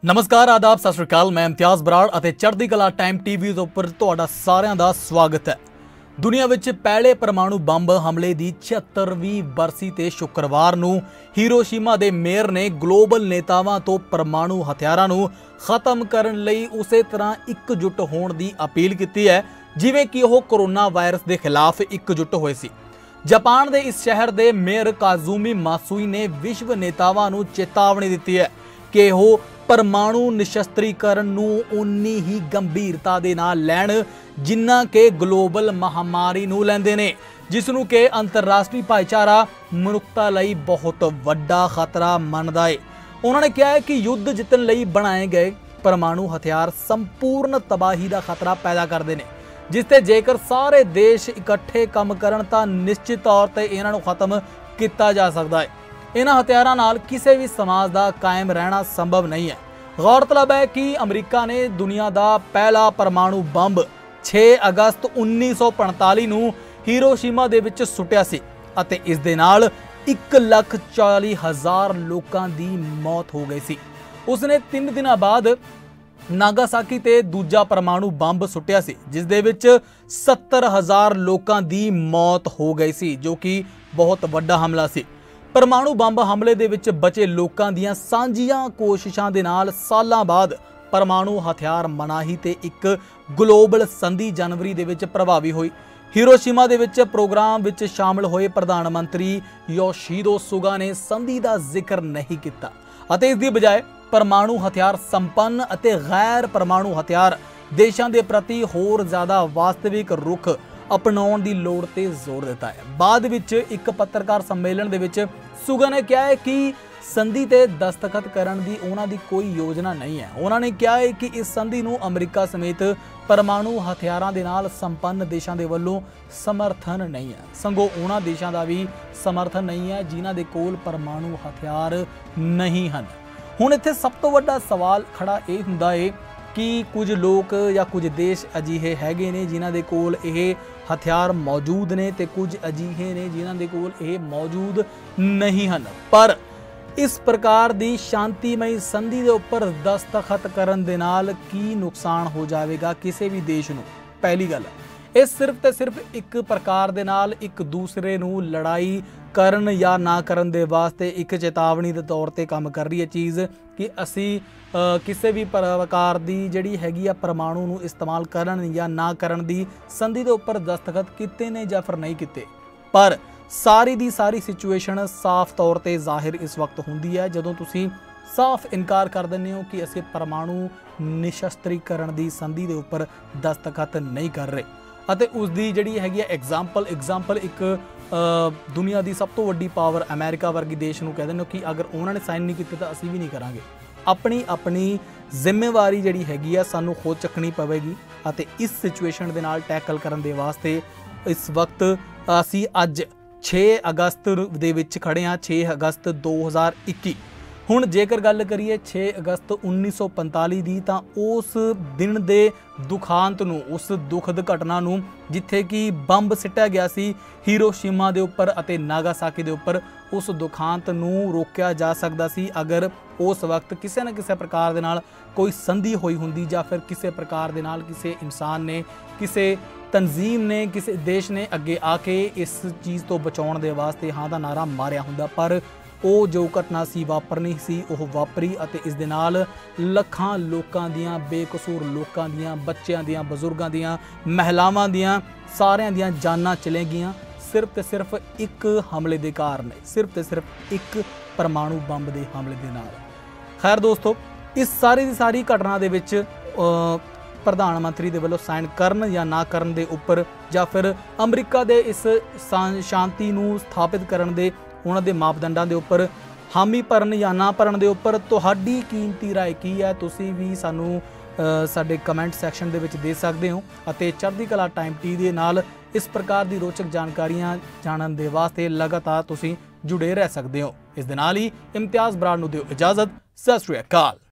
नमस्कार आदाब सत श्री अकाल। मैं इम्तियाज बराड़ ਅਤੇ ਚੜ੍ਹਦੀ ਕਲਾ ਟਾਈਮ ਟੀਵੀ ਦੇ ਉੱਪਰ ਤੁਹਾਡਾ ਸਾਰਿਆਂ ਦਾ ਸਵਾਗਤ ਹੈ। ਦੁਨੀਆ ਵਿੱਚ ਪਹਿਲੇ ਪਰਮਾਣੂ ਬੰਬ ਹਮਲੇ ਦੀ 76ਵੀਂ ਬਰਸੀ ਤੇ ਸ਼ੁੱਕਰਵਾਰ ਨੂੰ ਹੀਰੋਸ਼ੀਮਾ ਦੇ ਮੇਅਰ ਨੇ ਗਲੋਬਲ ਨੇਤਾਵਾਂ ਤੋਂ ਪਰਮਾਣੂ ਹਥਿਆਰਾਂ ਨੂੰ ਖਤਮ ਕਰਨ ਲਈ ਉਸੇ ਤਰ੍ਹਾਂ ਇਕਜੁੱਟ ਹੋਣ ਦੀ ਅਪੀਲ ਕੀਤੀ ਹੈ ਜਿਵੇਂ ਕਿ ਉਹ ਕੋਰੋਨਾ ਵਾਇਰਸ ਦੇ ਖਿਲਾਫ ਇਕਜੁੱਟ ਹੋਏ ਸੀ। ਜਾਪਾਨ ਦੇ ਇਸ ਸ਼ਹਿਰ ਦੇ ਮੇਅਰ ਕਾਜ਼ੂਮੀ ਮਾਸੂਈ ਨੇ ਵਿਸ਼ਵ ਨੇਤਾਵਾਂ ਨੂੰ ਚੇਤਾਵਨੀ ਦਿੱਤੀ ਹੈ ਕਿ ਉਹ परमाणु निशस्त्रीकरण नूं उन्नी ही गंभीरता दे नाल लैण जिन्ना के ग्लोबल महामारी नूं लैंदे ने, जिस नूं के अंतरराष्ट्रीय भाईचारा मनुखता लई बहुत वड्डा खतरा मनदा है। उन्होंने कहा है कि युद्ध जितन लई बनाए गए परमाणु हथियार संपूर्ण तबाही का खतरा पैदा करते हैं, जिसते जेकर सारे देश इकट्ठे काम करन तां निश्चित तौर ते इन्हां नूं खत्म किया जा सकता है। इन्हां हथियारां नाल किसी भी समाज का कायम रहना संभव नहीं है। गौरतलब है कि अमरीका ने दुनिया का पहला परमाणु बंब 6 अगस्त 1945 नूं हीरोशीमा दे विच सुट्टिया सी अते इस दे नाल 1,40,000 लोकां दी मौत हो गई सी। उसने 3 दिनां बाद नागासाकी ते दूजा परमाणु बंब सुट्टिया सी जिस दे विच 70,000 लोकां दी मौत हो गई सी, जो कि बहुत वड्डा हमला सी। परमाणु बंब हमले दे विच बचे लोकां दियां सांझियां कोशिशां दे नाल सालां बाद परमाणु हथियार मनाही ते एक ग्लोबल संधि जनवरी दे विच प्रभावी हुई। हीरोशीमा दे विच प्रोग्राम विच शामिल होए प्रधानमंत्री योशिहिदे सुगा ने संधि दा जिक्र नहीं किया अते इस दी बजाय परमाणु हथियार संपन्न अते गैर परमाणु हथियार देशां दे प्रति होर ज़्यादा वास्तविक रुख अपनाउण दी लोड़ ते जोर दिता है। बाद विच एक पत्रकार सम्मेलन दे विच सुगा ने कहा है कि संधि ते दस्तखत करन दी उन्हां दी कोई योजना नहीं है। उन्होंने कहा है कि इस संधि नूं अमरीका समेत परमाणु हथियारां दे नाल संपन्न देशां दे वल्लों समर्थन नहीं है, संगों उन्हां देशां दा भी समर्थन नहीं है जिन्हां दे कोल परमाणु हथियार नहीं हन। हुण इत्थे सब तो वड्डा सवाल खड़ा इह हुंदा है कि कुछ लोग या कुछ देश अजिहे हैगे ने जिन्हां दे कोल इह हथियार मौजूद ने ते कुछ अजिहे ने जिन्हां दे कोल इह मौजूद नहीं हन। पर इस प्रकार दी शांतिमई संधि दे उपर दस्तखत करन दे नाल की नुकसान हो जाएगा किसी भी देश नूं? पहली गल ਇਹ सिर्फ ਤੇ सिर्फ एक प्रकार दे नाल एक दूसरे नूं लड़ाई करन या ना करन दे वास्ते एक चेतावनी दे तौर ते काम कर रही है चीज़ कि असी किसी भी प्रकार दी जिहड़ी हैगी आ परमाणु नूं इस्तेमाल करन या ना करन दी संधि दे उपर दस्तखत कीते ने या फिर नहीं कीते। पर सारी दी सारी सिचुएशन साफ तौर ते जाहिर इस वक्त हुंदी है जदों तुसीं साफ इनकार कर दिंदे हो कि असीं परमाणु निशस्त्रीकरण दी संधि दे उपर दस्तखत नहीं कर रहे ਅਤੇ ਉਸ ਦੀ ਜਿਹੜੀ ਹੈਗੀ ਆ ਐਗਜ਼ਾਮਪਲ ਇੱਕ ਦੁਨੀਆ ਦੀ ਸਭ ਤੋਂ ਵੱਡੀ ਪਾਵਰ ਅਮਰੀਕਾ ਵਰਗੀ ਦੇਸ਼ ਨੂੰ ਕਹਿ ਦਿੰਦੇ ਹੋ ਕਿ ਅਗਰ ਉਹਨਾਂ ਨੇ ਸਾਈਨ ਨਹੀਂ ਕੀਤੇ ਤਾਂ ਅਸੀਂ ਵੀ ਨਹੀਂ ਕਰਾਂਗੇ। ਆਪਣੀ ਜ਼ਿੰਮੇਵਾਰੀ ਜਿਹੜੀ ਹੈਗੀ ਆ ਸਾਨੂੰ ਖੁਦ ਚੱਕਣੀ ਪਵੇਗੀ ਅਤੇ ਇਸ ਸਿਚੁਏਸ਼ਨ ਦੇ ਨਾਲ ਟੈਕਲ ਕਰਨ ਦੇ ਵਾਸਤੇ ਇਸ ਵਕਤ ਅਸੀਂ ਅੱਜ 6 ਅਗਸਤ ਦੇ ਵਿੱਚ ਖੜੇ ਹਾਂ, 6 ਅਗਸਤ 2021। ਹੁਣ ਜੇਕਰ ਗੱਲ ਕਰੀਏ 6 ਅਗਸਤ 1945 ਦੀ ਤਾਂ ਉਸ ਦਿਨ ਦੇ ਦੁਖਾਂਤ ਨੂੰ, ਉਸ ਦੁਖਦ ਘਟਨਾ ਨੂੰ ਜਿੱਥੇ ਕਿ ਬੰਬ ਸਿੱਟਿਆ ਗਿਆ ਸੀ ਹੀਰੋਸ਼ੀਮਾ ਦੇ ਉੱਪਰ ਅਤੇ ਨਾਗਾਸਾਕੀ ਦੇ ਉੱਪਰ, ਉਸ ਦੁਖਾਂਤ ਨੂੰ ਰੋਕਿਆ ਜਾ ਸਕਦਾ ਸੀ ਅਗਰ ਉਸ ਵਕਤ ਕਿਸੇ ਨਾ ਕਿਸੇ ਪ੍ਰਕਾਰ ਦੇ ਨਾਲ ਕੋਈ ਸੰਧੀ ਹੋਈ ਹੁੰਦੀ ਜਾਂ ਫਿਰ ਕਿਸੇ ਪ੍ਰਕਾਰ ਦੇ ਨਾਲ ਕਿਸੇ ਇਨਸਾਨ ਨੇ, ਕਿਸੇ ਤਨਜ਼ੀਮ ਨੇ, ਕਿਸੇ ਦੇਸ਼ ਨੇ ਅੱਗੇ ਆ ਕੇ ਇਸ ਚੀਜ਼ ਤੋਂ ਬਚਾਉਣ ਦੇ ਵਾਸਤੇ ਹਾਂ ਦਾ ਨਾਰਾ ਮਾਰਿਆ ਹੁੰਦਾ। ਪਰ ਉਹ ਜੋ ਘਟਨਾ ਸੀ ਵਾਪਰਨੀ ਸੀ ਉਹ ਵਾਪਰੀ ਅਤੇ ਇਸ ਦੇ ਨਾਲ ਲੱਖਾਂ ਲੋਕਾਂ ਦੀਆਂ, ਬੇਕਸੂਰ ਲੋਕਾਂ ਦੀਆਂ, ਬੱਚਿਆਂ ਦੀਆਂ, ਬਜ਼ੁਰਗਾਂ ਦੀਆਂ, ਮਹਿਲਾਵਾਂ ਦੀਆਂ, ਸਾਰਿਆਂ ਦੀਆਂ ਜਾਨਾਂ ਚਲੇ ਗਈਆਂ ਸਿਰਫ ਤੇ ਸਿਰਫ ਇੱਕ ਹਮਲੇ ਦੇ ਕਾਰਨ, ਸਿਰਫ ਤੇ ਸਿਰਫ ਇੱਕ ਪਰਮਾਣੂ ਬੰਬ ਦੇ ਹਮਲੇ ਦੇ ਨਾਲ। ਖੈਰ ਦੋਸਤੋ, ਇਸ ਸਾਰੀ ਦੀ ਸਾਰੀ ਘਟਨਾ ਦੇ ਵਿੱਚ ਪ੍ਰਧਾਨ ਮੰਤਰੀ ਦੇ ਵੱਲੋਂ ਸਾਈਨ ਕਰਨ ਜਾਂ ਨਾ ਕਰਨ ਦੇ ਉੱਪਰ ਜਾਂ ਫਿਰ ਅਮਰੀਕਾ ਦੇ ਇਸ ਸ਼ਾਂਤੀ ਨੂੰ ਸਥਾਪਿਤ ਕਰਨ ਦੇ ਉਹਨਾਂ ਦੇ ਮਾਪਦੰਡਾਂ ਦੇ ਉੱਪਰ ਹਾਮੀ ਭਰਨ ਜਾਂ ਨਾ ਭਰਨ ਦੇ ਉੱਪਰ ਤੁਹਾਡੀ ਕੀਮਤੀ ਰਾਏ ਕੀ ਹੈ? ਤੁਸੀਂ ਵੀ ਸਾਨੂੰ ਸਾਡੇ ਕਮੈਂਟ ਸੈਕਸ਼ਨ ਦੇ ਵਿੱਚ ਦੇ ਸਕਦੇ ਹੋ ਅਤੇ ਚੜ੍ਹਦੀ ਕਲਾ ਟਾਈਮ ਟੀ ਦੇ ਨਾਲ ਇਸ ਪ੍ਰਕਾਰ ਦੀ ਰੋਚਕ ਜਾਣਕਾਰੀਆਂ ਜਾਣਨ ਦੇ ਵਾਸਤੇ ਲਗਾਤਾਰ ਤੁਸੀਂ ਜੁੜੇ ਰਹਿ ਸਕਦੇ ਹੋ। ਇਸ ਦੇ ਨਾਲ ਹੀ ਇਮਤਿਆਜ਼ ਬਰਾੜ ਨੂੰ ਦਿਓ ਇਜਾਜ਼ਤ। ਸਤਿ ਸ਼੍ਰੀ ਅਕਾਲ।